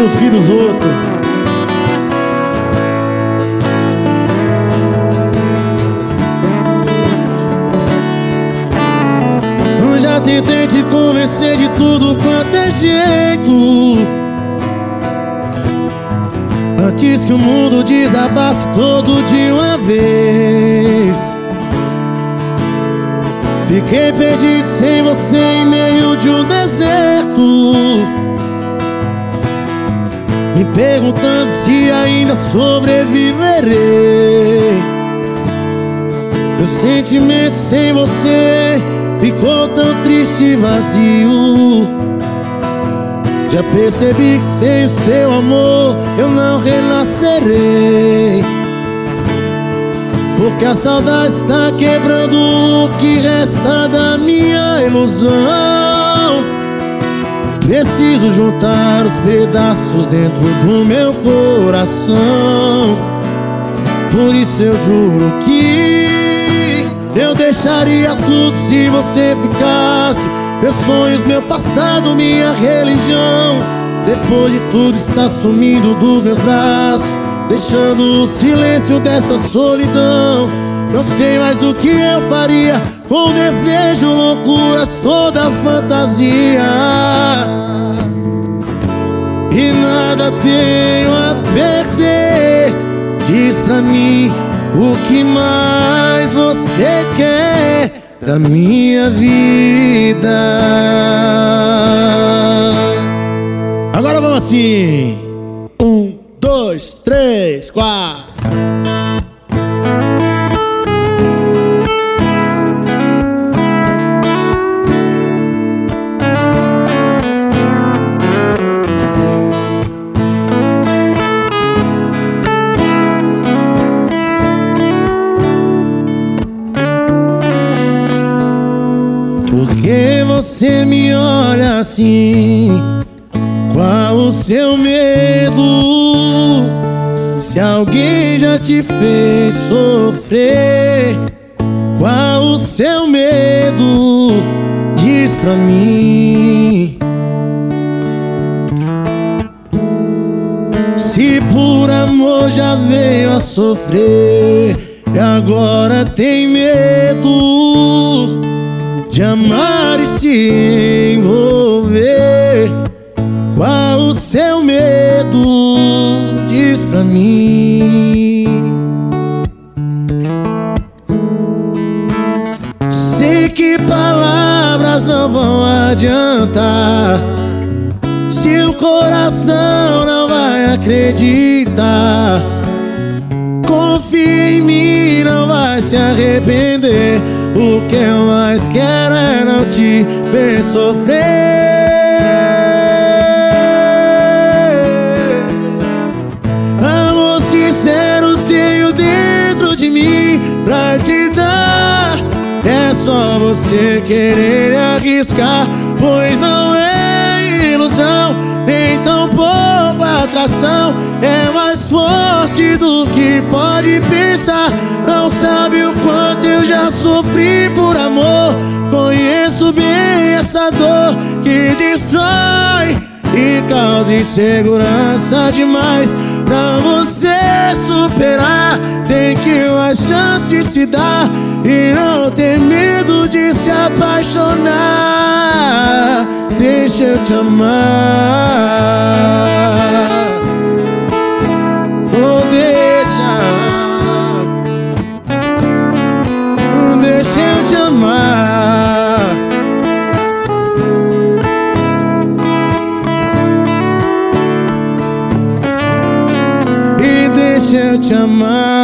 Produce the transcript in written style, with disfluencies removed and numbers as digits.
no filho dos outros. Eu já tentei te convencer de tudo quanto é jeito, antes que o mundo desabasse todo de uma vez. Fiquei perdido sem você em meio de um deserto, me perguntando se ainda sobreviverei. Meu sentimento sem você ficou tão triste e vazio. Já percebi que sem o seu amor eu não renascerei, porque a saudade está quebrando o que resta da minha ilusão. Preciso juntar os pedaços dentro do meu coração. Por isso eu juro que eu deixaria tudo se você ficasse. Meus sonhos, meu passado, minha religião. Depois de tudo está sumindo dos meus braços, deixando o silêncio dessa solidão. Não sei mais o que eu faria, com desejo, loucuras, toda fantasia. E nada tenho a perder. Diz pra mim o que mais você quer da minha vida. Agora vamos assim. 1, 2, 3, 4. Por que você me olha assim? Qual o seu medo? Se alguém já te fez sofrer, qual o seu medo? Diz pra mim. Se por amor já veio a sofrer e agora tem medo de amar e se envolver, qual o seu medo? Diz pra mim. Sei que palavras não vão adiantar, se o coração não vai acreditar. Confia em mim, não vai se arrepender. O que eu mais quero é não te ver sofrer. Amor sincero tenho dentro de mim pra te dar. É só você querer arriscar, pois não é ilusão, nem tão pouco atração. É mais forte do que pode pensar. Não sabe o quanto eu já sofri por amor. Conheço bem essa dor que destrói e causa insegurança demais. Pra você superar, tem que uma chance se dar e não ter medo de se apaixonar. Deixa eu te amar. Oh, deixa eu te amar. E deixa eu te amar.